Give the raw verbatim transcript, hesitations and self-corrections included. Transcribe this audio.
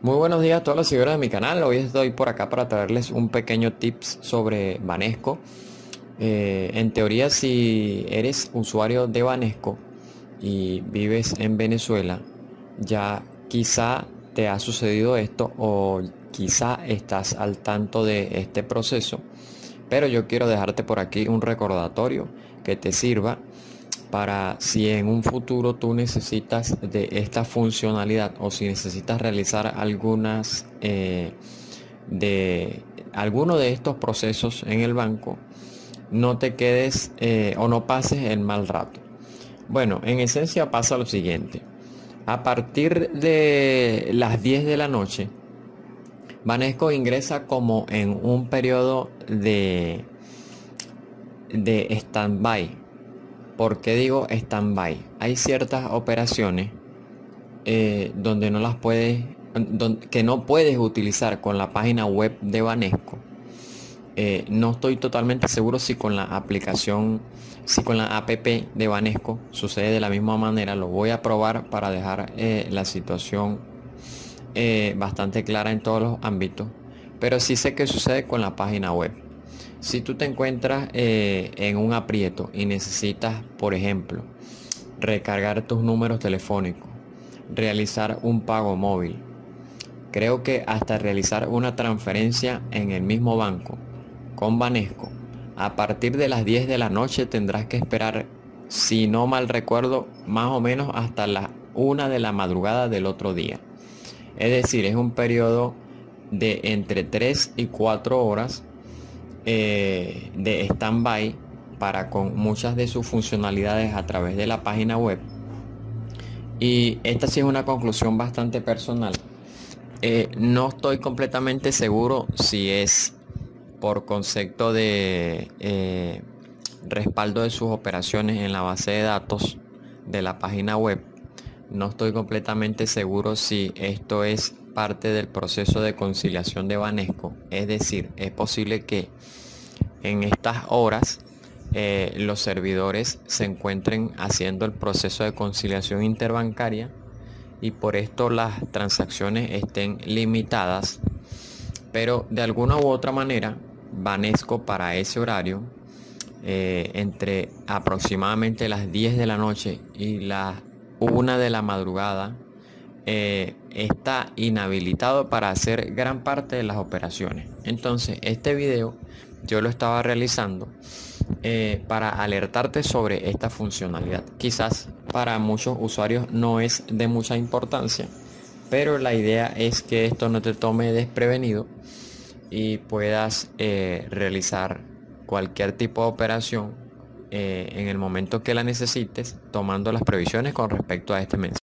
Muy buenos días a todos los seguidores de mi canal. Hoy estoy por acá para traerles un pequeño tips sobre Banesco. Eh, en teoría, si eres usuario de Banesco y vives en Venezuela, ya quizá te ha sucedido esto o quizá estás al tanto de este proceso. Pero yo quiero dejarte por aquí un recordatorio que te sirva para si en un futuro tú necesitas de esta funcionalidad o si necesitas realizar algunas eh, de alguno de estos procesos en el banco, no te quedes eh, o no pases el mal rato. Bueno, en esencia pasa lo siguiente: a partir de las diez de la noche, Banesco ingresa como en un periodo de de stand-by. ¿Por qué digo stand-by? Hay ciertas operaciones eh, donde no las puedes, donde, que no puedes utilizar con la página web de Banesco. Eh, no estoy totalmente seguro si con la aplicación, si con la app de Banesco sucede de la misma manera. Lo voy a probar para dejar eh, la situación eh, bastante clara en todos los ámbitos. Pero sí sé que sucede con la página web. Si tú te encuentras eh, en un aprieto y necesitas, por ejemplo, recargar tus números telefónicos, realizar un pago móvil, creo que hasta realizar una transferencia en el mismo banco con Banesco, a partir de las diez de la noche tendrás que esperar, si no mal recuerdo, más o menos hasta la una de la madrugada del otro día. Es decir, es un periodo de entre tres y cuatro horas eh, de stand-by para con muchas de sus funcionalidades a través de la página web. Y esta sí es una conclusión bastante personal. Eh, no estoy completamente seguro si es por concepto de eh, respaldo de sus operaciones en la base de datos de la página web. No estoy completamente seguro si esto es parte del proceso de conciliación de Banesco. Es decir, es posible que en estas horas eh, los servidores se encuentren haciendo el proceso de conciliación interbancaria y por esto las transacciones estén limitadas, pero de alguna u otra manera Banesco para ese horario, eh, entre aproximadamente las diez de la noche y las una de la madrugada, eh, está inhabilitado para hacer gran parte de las operaciones. Entonces este video yo lo estaba realizando eh, para alertarte sobre esta funcionalidad. Quizás para muchos usuarios no es de mucha importancia, pero la idea es que esto no te tome desprevenido y puedas eh, realizar cualquier tipo de operación eh, en el momento que la necesites, tomando las previsiones con respecto a este mensaje.